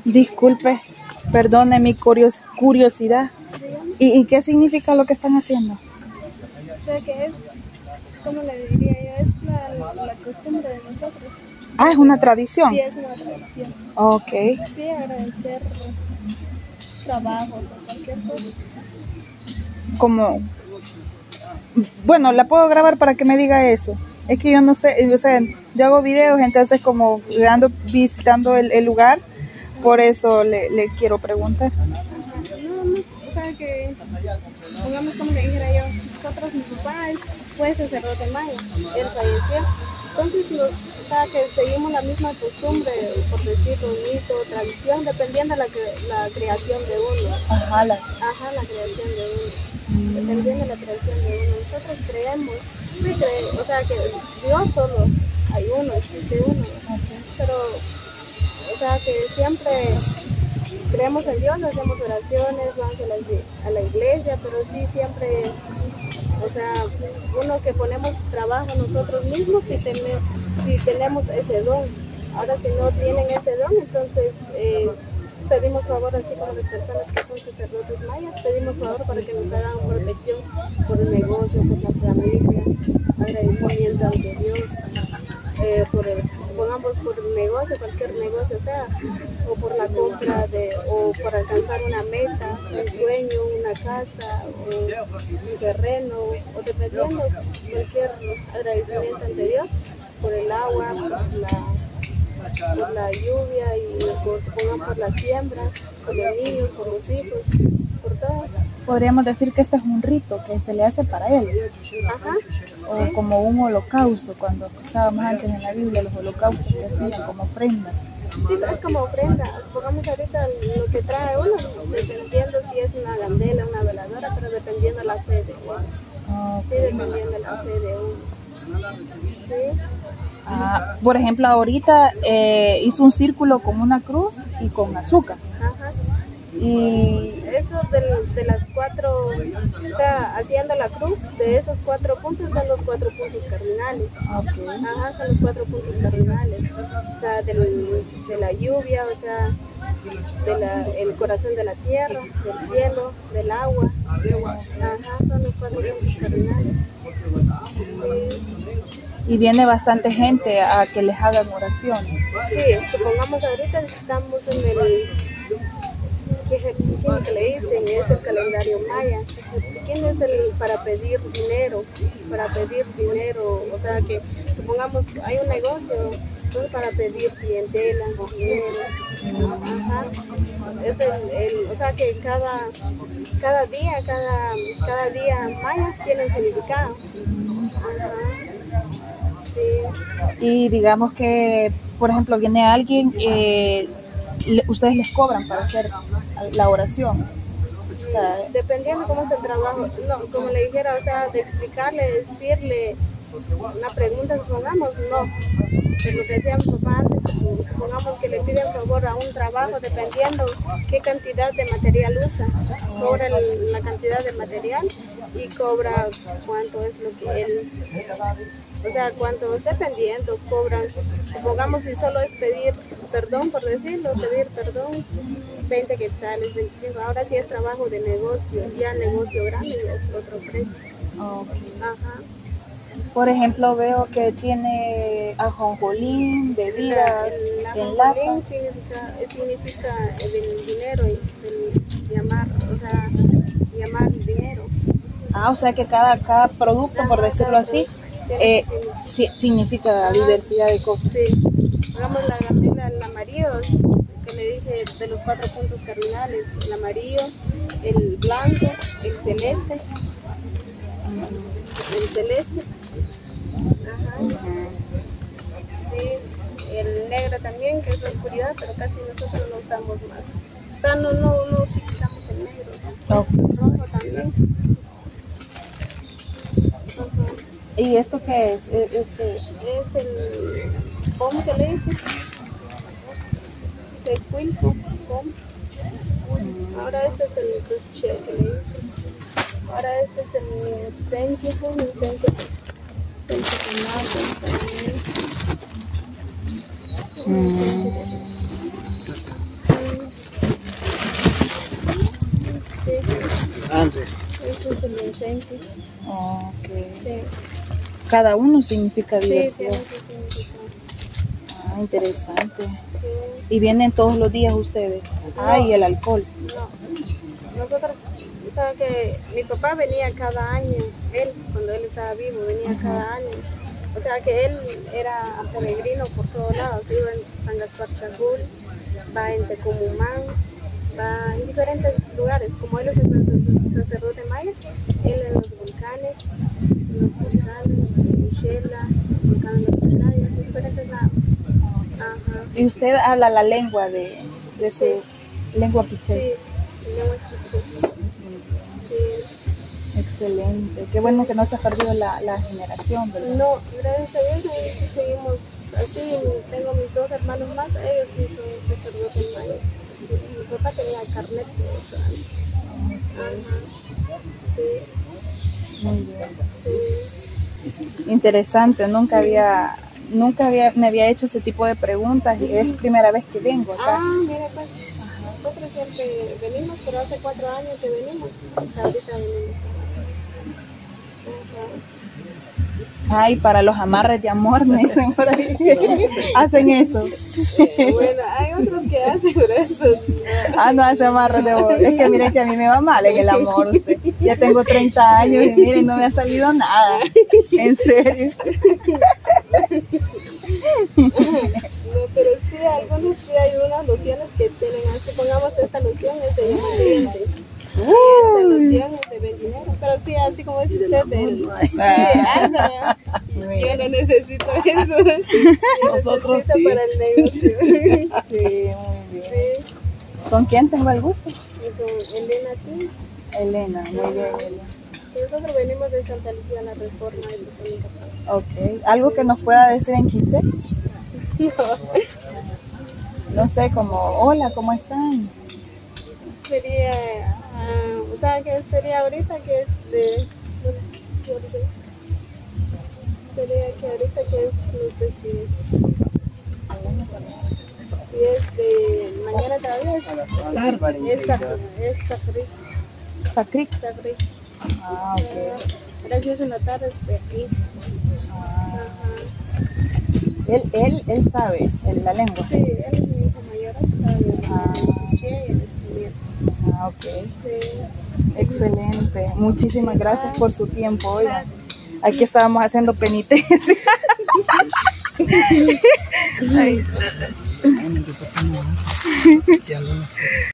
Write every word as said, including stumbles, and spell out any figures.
Disculpe, perdone mi curios curiosidad. ¿Y, ¿Y qué significa lo que están haciendo? O sea que es, ¿cómo le diría yo? Es la, la costumbre de nosotros. Ah, es una tradición. Sí, es una tradición. Ok. Sí, agradecer trabajos o cualquier cosa. Como, bueno, la puedo grabar para que me diga eso. Es que yo no sé, o sea, yo hago videos, entonces como ando visitando el, el lugar, por eso le, le quiero preguntar. No, no, o sea que, pongamos como le dijera yo, nosotros, mi papá es, fue sacerdote maya, él falleció. Entonces, lo, o sea que seguimos la misma costumbre, por decirlo, mito, tradición, dependiendo de la, la creación de uno. Ajá, la... Ajá, la creación de uno. Dependiendo de la creación de uno. Nosotros creemos, sí creemos, o sea que Dios solo hay uno, existe uno. Pero, o sea que siempre creemos en Dios, hacemos oraciones, vamos a la, a la iglesia, pero sí siempre, o sea, uno que ponemos trabajo nosotros mismos si, ten, si tenemos ese don. Ahora si no tienen ese don, entonces eh, pedimos favor, así como las personas que son sacerdotes mayas, pedimos favor para que nos hagan protección por el negocio, por la familia, agradecimiento ante Dios, eh, por el, supongamos por el negocio, cualquier negocio sea, o por la compra de, o por alcanzar una meta, un sueño, una casa, o un terreno, o dependiendo, cualquier agradecimiento ante Dios, por el agua, por la, por la lluvia y por, supongamos por la siembra, por los niños, por los hijos, por todo. Podríamos decir que este es un rito que se le hace para él. Ajá. O sí, como un holocausto, cuando escuchábamos antes en la Biblia los holocaustos que hacían como ofrendas. Sí, es como ofrenda. Supongamos ahorita lo que trae uno, dependiendo si es una candela, una veladora, pero dependiendo de la fe de uno. Okay. Sí, dependiendo de la fe de uno. Sí. Ah, por ejemplo, ahorita eh, hizo un círculo con una cruz y con azúcar. Ajá. Y eso de, de las cuatro, o sea, haciendo la cruz, de esos cuatro puntos son los cuatro puntos cardinales. Okay. Ajá, son los cuatro puntos cardinales. O sea, del, de la lluvia, o sea, del corazón de la tierra, del cielo, del agua. Ajá, son los cuatro puntos cardinales. Sí. Y viene bastante gente a que les hagan oraciones. Sí, supongamos ahorita estamos en el... ¿Quién que le dicen? Es el calendario maya. ¿Quién es el para pedir dinero? Para pedir dinero, o sea que supongamos hay un negocio, entonces para pedir clientela, dinero. Ajá. Es el, el, o sea que cada, cada día, cada, cada día maya tiene un significado. Ajá. Sí. Y digamos que, por ejemplo, viene alguien, eh, ustedes les cobran para hacer la oración. O sea, dependiendo cómo es el trabajo, no, como le dijera, o sea, de explicarle, decirle una pregunta, supongamos, no. Pero lo que decía mi papá antes, supongamos que le piden favor a un trabajo, dependiendo qué cantidad de material usa, cobra el, la cantidad de material y cobra cuánto es lo que él, o sea, cuánto, dependiendo, cobran, supongamos si solo es pedir perdón, por decirlo, pedir perdón, veinte quetzales, veinticinco, ahora sí es trabajo de negocio, ya negocio grande es otro precio. Okay. Ajá. Por ejemplo, veo que tiene ajonjolín, bebidas, el ajonjolín significa, significa el dinero, el llamar, o sea, llamar dinero. Ah, o sea que cada, cada producto, por decirlo así, eh, sí, significa Ajá. Diversidad de cosas. Sí. Hagamos la gambela, el amarillo, que le dije de los cuatro puntos cardinales, el amarillo, el blanco, el celeste, el celeste. Ajá. Sí, el negro también, que es la oscuridad, pero casi nosotros no usamos más. O sea, no, no, no utilizamos el negro. Okay. El rojo también. Ajá. ¿Y esto qué es? Este... Es el pom que le dicen. Es el quilpo, pom. Ahora este es el crochet que le dicen. Ahora este es el incenso, el incenso. Mm. Andrés. Eso es el incenso. Ok. Sí. Cada uno significa Sí, diversidad. tiene su significado. Ah, interesante. Sí. ¿Y vienen todos los días ustedes? Ah, No. y el alcohol. No. Nosotros, o sea que mi papá venía cada año, él, cuando él estaba vivo, venía Ajá. cada año. O sea que él era peregrino por todos lados, iba en San Gaspar Cajul, va en Tecumumán, va en diferentes lugares, como él es el sacerdote maya, él en los volcanes, en los volcanes, en Michela, el volcán de las playas, en diferentes lados. Ajá. ¿Y usted habla la lengua de, de su Sí. lengua quiché? Sí, lengua quiché. Sí. Excelente. Qué bueno que no se ha perdido la, la generación, ¿verdad? No, gracias a Dios ahí sí seguimos así. Tengo mis dos hermanos más, ellos sí son sacerdotes mayas. Sí, mi papá tenía carnet de ocho años. Ajá. Sí. Muy bien. Sí. Interesante, nunca había, nunca había, me había hecho ese tipo de preguntas y es primera vez que vengo acá. Ah, mira, pues nosotros siempre venimos, pero hace cuatro años que venimos, hasta ahorita venimos. Ajá. Ay, para los amarres de amor, me dicen por ahí. Hacen eso. Eh, bueno, hay otros que hacen, pero eso no. Ah, no hace amarres de amor. Es que miren que a mí me va mal en el amor, usted. Ya tengo treinta años y miren, no me ha salido nada. En serio. No, pero sí, algunos sí hay unas lociones que tienen, supongamos esta loción es de llama dientes. Esta loción es de bendinero, pero sí, así como dice usted, del, sí, Álvaro, yo no necesito eso. Yo Nosotros necesito sí. para el negocio. Sí, muy bien. Sí, ¿Con quién tengo el gusto? y con Elena T. Elena, muy bien, Elena. Nosotros venimos de Santa Lucía, la Reforma y de Capaz. Ok. ¿Algo que nos pueda decir en quiché? No sé, como, hola, ¿cómo están? Sería, ah, o sea, que sería ahorita que es de, sería que ahorita que es, no sé si es, si es de mañana todavía es, es, es Sacri, Sacric. Sacri. Ah, ok. Gracias en la tarde es de aquí. Ah, Ajá. él, él, él sabe el- la lengua. Sí, él es mi hijo mayor, sabe, Ah. el Che y el estudiante. Ah, ok. Sí. Excelente. Muchísimas gracias por su tiempo. Oigan, aquí estábamos haciendo penitencia. Ay,